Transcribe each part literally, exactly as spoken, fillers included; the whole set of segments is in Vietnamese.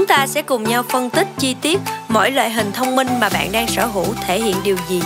ta sẽ cùng nhau phân tích chi tiết mỗi loại hình thông minh mà bạn đang sở hữu thể hiện điều gì.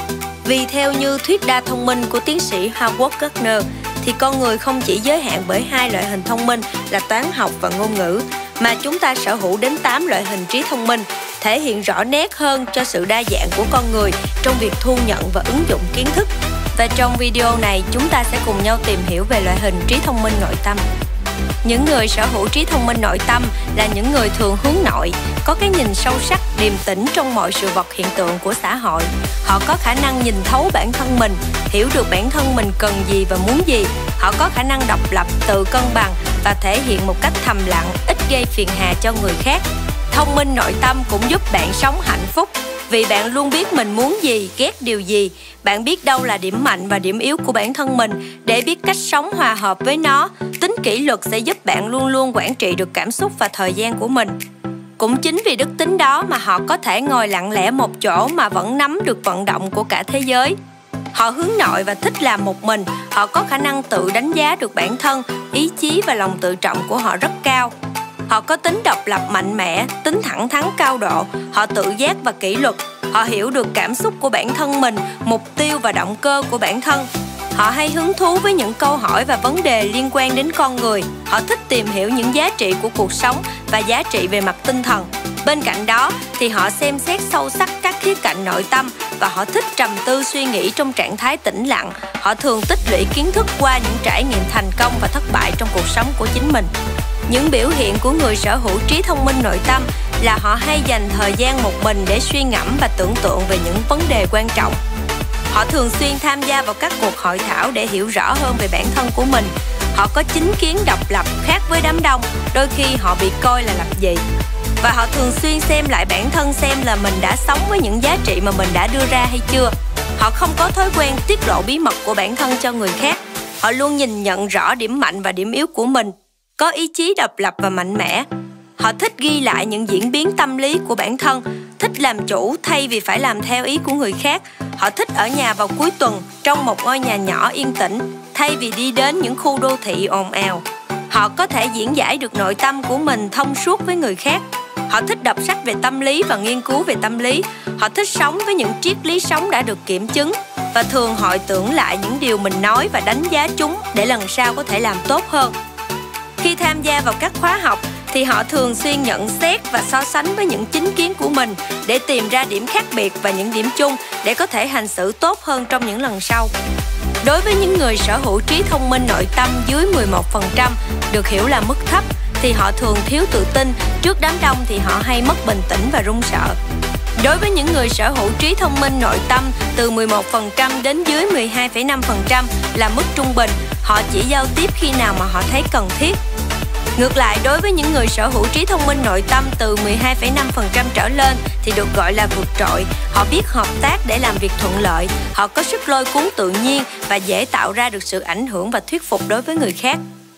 Vì theo như thuyết đa thông minh của tiến sĩ Howard Gardner, thì con người không chỉ giới hạn bởi hai loại hình thông minh là toán học và ngôn ngữ, mà chúng ta sở hữu đến tám loại hình trí thông minh, thể hiện rõ nét hơn cho sự đa dạng của con người trong việc thu nhận và ứng dụng kiến thức. Và trong video này, chúng ta sẽ cùng nhau tìm hiểu về loại hình trí thông minh nội tâm. Những người sở hữu trí thông minh nội tâm là những người thường hướng nội, có cái nhìn sâu sắc, điềm tĩnh trong mọi sự vật hiện tượng của xã hội. Họ có khả năng nhìn thấu bản thân mình, hiểu được bản thân mình cần gì và muốn gì. Họ có khả năng độc lập, tự cân bằng và thể hiện một cách thầm lặng, ít gây phiền hà cho người khác. Thông minh nội tâm cũng giúp bạn sống hạnh phúc, vì bạn luôn biết mình muốn gì, ghét điều gì. Bạn biết đâu là điểm mạnh và điểm yếu của bản thân mình để biết cách sống hòa hợp với nó. Tính kỷ luật sẽ giúp bạn luôn luôn quản trị được cảm xúc và thời gian của mình. Cũng chính vì đức tính đó mà họ có thể ngồi lặng lẽ một chỗ mà vẫn nắm được vận động của cả thế giới. Họ hướng nội và thích làm một mình. Họ có khả năng tự đánh giá được bản thân, ý chí và lòng tự trọng của họ rất cao. Họ có tính độc lập mạnh mẽ, tính thẳng thắn cao độ. Họ tự giác và kỷ luật. Họ hiểu được cảm xúc của bản thân mình, mục tiêu và động cơ của bản thân. Họ hay hứng thú với những câu hỏi và vấn đề liên quan đến con người. Họ thích tìm hiểu những giá trị của cuộc sống và giá trị về mặt tinh thần. Bên cạnh đó thì họ xem xét sâu sắc các khía cạnh nội tâm và họ thích trầm tư suy nghĩ trong trạng thái tĩnh lặng. Họ thường tích lũy kiến thức qua những trải nghiệm thành công và thất bại trong cuộc sống của chính mình. Những biểu hiện của người sở hữu trí thông minh nội tâm là họ hay dành thời gian một mình để suy ngẫm và tưởng tượng về những vấn đề quan trọng. Họ thường xuyên tham gia vào các cuộc hội thảo để hiểu rõ hơn về bản thân của mình. Họ có chính kiến độc lập khác với đám đông, đôi khi họ bị coi là lập dị. Và họ thường xuyên xem lại bản thân xem là mình đã sống với những giá trị mà mình đã đưa ra hay chưa. Họ không có thói quen tiết lộ bí mật của bản thân cho người khác. Họ luôn nhìn nhận rõ điểm mạnh và điểm yếu của mình, có ý chí độc lập và mạnh mẽ. Họ thích ghi lại những diễn biến tâm lý của bản thân, thích làm chủ thay vì phải làm theo ý của người khác. Họ thích ở nhà vào cuối tuần trong một ngôi nhà nhỏ yên tĩnh thay vì đi đến những khu đô thị ồn ào. Họ có thể diễn giải được nội tâm của mình thông suốt với người khác. Họ thích đọc sách về tâm lý và nghiên cứu về tâm lý. Họ thích sống với những triết lý sống đã được kiểm chứng và thường hồi tưởng lại những điều mình nói và đánh giá chúng để lần sau có thể làm tốt hơn. Khi tham gia vào các khóa học thì họ thường xuyên nhận xét và so sánh với những chính kiến của mình để tìm ra điểm khác biệt và những điểm chung để có thể hành xử tốt hơn trong những lần sau. Đối với những người sở hữu trí thông minh nội tâm dưới mười một phần trăm, được hiểu là mức thấp, thì họ thường thiếu tự tin, trước đám đông thì họ hay mất bình tĩnh và run sợ. Đối với những người sở hữu trí thông minh nội tâm từ mười một phần trăm đến dưới mười hai phẩy năm phần trăm là mức trung bình, họ chỉ giao tiếp khi nào mà họ thấy cần thiết. Ngược lại, đối với những người sở hữu trí thông minh nội tâm từ mười hai phẩy năm phần trăm trở lên thì được gọi là vượt trội. Họ biết hợp tác để làm việc thuận lợi, họ có sức lôi cuốn tự nhiên và dễ tạo ra được sự ảnh hưởng và thuyết phục đối với người khác.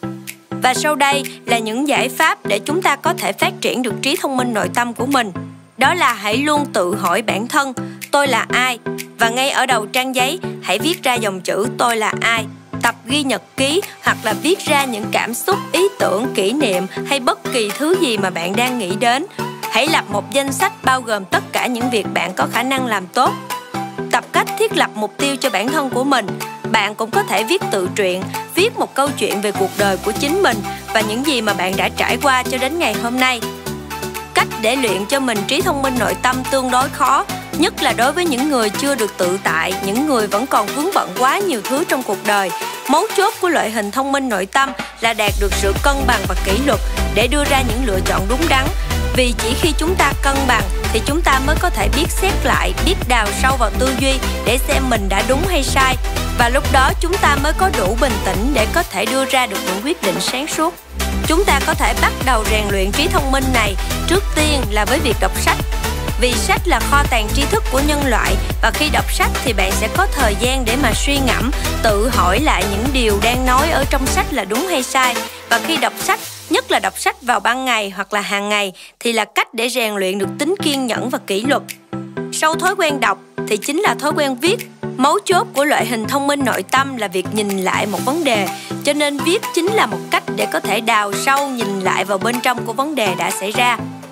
Và sau đây là những giải pháp để chúng ta có thể phát triển được trí thông minh nội tâm của mình. Đó là hãy luôn tự hỏi bản thân, tôi là ai? Và ngay ở đầu trang giấy, hãy viết ra dòng chữ tôi là ai. Tập ghi nhật ký hoặc là viết ra những cảm xúc, ý tưởng, kỷ niệm hay bất kỳ thứ gì mà bạn đang nghĩ đến. Hãy lập một danh sách bao gồm tất cả những việc bạn có khả năng làm tốt. Tập cách thiết lập mục tiêu cho bản thân của mình. Bạn cũng có thể viết tự truyện, viết một câu chuyện về cuộc đời của chính mình và những gì mà bạn đã trải qua cho đến ngày hôm nay. Cách để luyện cho mình trí thông minh nội tâm tương đối khó, nhất là đối với những người chưa được tự tại, những người vẫn còn vướng bận quá nhiều thứ trong cuộc đời. Mấu chốt của loại hình thông minh nội tâm là đạt được sự cân bằng và kỷ luật để đưa ra những lựa chọn đúng đắn. Vì chỉ khi chúng ta cân bằng thì chúng ta mới có thể biết xét lại, biết đào sâu vào tư duy để xem mình đã đúng hay sai. Và lúc đó chúng ta mới có đủ bình tĩnh để có thể đưa ra được những quyết định sáng suốt. Chúng ta có thể bắt đầu rèn luyện trí thông minh này trước tiên là với việc đọc sách. Vì sách là kho tàng tri thức của nhân loại và khi đọc sách thì bạn sẽ có thời gian để mà suy ngẫm, tự hỏi lại những điều đang nói ở trong sách là đúng hay sai. Và khi đọc sách, nhất là đọc sách vào ban ngày hoặc là hàng ngày thì là cách để rèn luyện được tính kiên nhẫn và kỷ luật. Sau thói quen đọc thì chính là thói quen viết. Mấu chốt của loại hình thông minh nội tâm là việc nhìn lại một vấn đề, cho nên viết chính là một cách để có thể đào sâu nhìn lại vào bên trong của vấn đề đã xảy ra.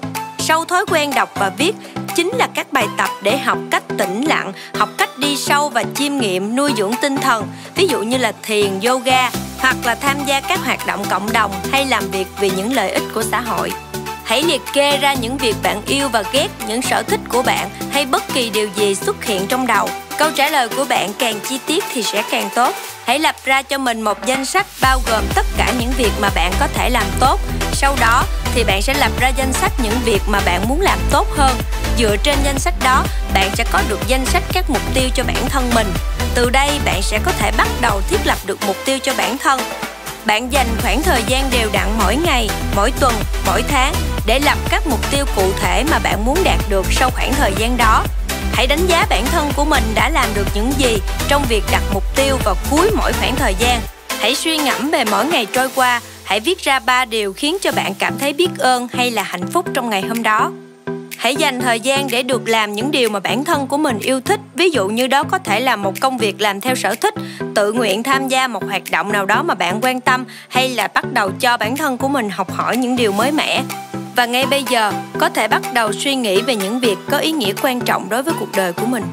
Sau thói quen đọc và viết chính là các bài tập để học cách tĩnh lặng, học cách đi sâu và chiêm nghiệm, nuôi dưỡng tinh thần, ví dụ như là thiền, yoga, hoặc là tham gia các hoạt động cộng đồng hay làm việc vì những lợi ích của xã hội. Hãy liệt kê ra những việc bạn yêu và ghét, những sở thích của bạn hay bất kỳ điều gì xuất hiện trong đầu. Câu trả lời của bạn càng chi tiết thì sẽ càng tốt. Hãy lập ra cho mình một danh sách bao gồm tất cả những việc mà bạn có thể làm tốt. Sau đó thì bạn sẽ lập ra danh sách những việc mà bạn muốn làm tốt hơn. Dựa trên danh sách đó, bạn sẽ có được danh sách các mục tiêu cho bản thân mình. Từ đây bạn sẽ có thể bắt đầu thiết lập được mục tiêu cho bản thân. Bạn dành khoảng thời gian đều đặn mỗi ngày, mỗi tuần, mỗi tháng để lập các mục tiêu cụ thể mà bạn muốn đạt được sau khoảng thời gian đó. Hãy đánh giá bản thân của mình đã làm được những gì trong việc đặt mục tiêu vào cuối mỗi khoảng thời gian. Hãy suy ngẫm về mỗi ngày trôi qua. Hãy viết ra ba điều khiến cho bạn cảm thấy biết ơn hay là hạnh phúc trong ngày hôm đó. Hãy dành thời gian để được làm những điều mà bản thân của mình yêu thích. Ví dụ như đó có thể là một công việc làm theo sở thích, tự nguyện tham gia một hoạt động nào đó mà bạn quan tâm, hay là bắt đầu cho bản thân của mình học hỏi những điều mới mẻ. Và ngay bây giờ, có thể bắt đầu suy nghĩ về những việc có ý nghĩa quan trọng đối với cuộc đời của mình.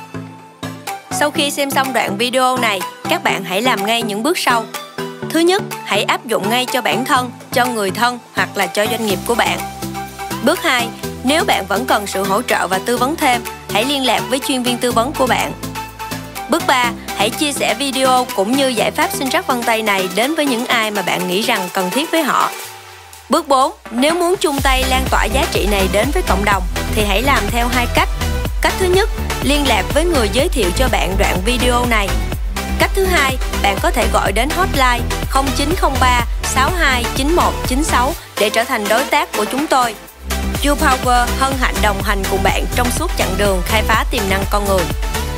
Sau khi xem xong đoạn video này, các bạn hãy làm ngay những bước sau. Thứ nhất, hãy áp dụng ngay cho bản thân, cho người thân hoặc là cho doanh nghiệp của bạn. Bước hai, nếu bạn vẫn cần sự hỗ trợ và tư vấn thêm, hãy liên lạc với chuyên viên tư vấn của bạn. Bước ba, hãy chia sẻ video cũng như giải pháp sinh trắc vân tay này đến với những ai mà bạn nghĩ rằng cần thiết với họ. Bước bốn, nếu muốn chung tay lan tỏa giá trị này đến với cộng đồng thì hãy làm theo hai cách. Cách thứ nhất, liên lạc với người giới thiệu cho bạn đoạn video này. Cách thứ hai, bạn có thể gọi đến hotline không chín không ba sáu hai chín một chín sáu để trở thành đối tác của chúng tôi. YouPower hân hạnh đồng hành cùng bạn trong suốt chặng đường khai phá tiềm năng con người.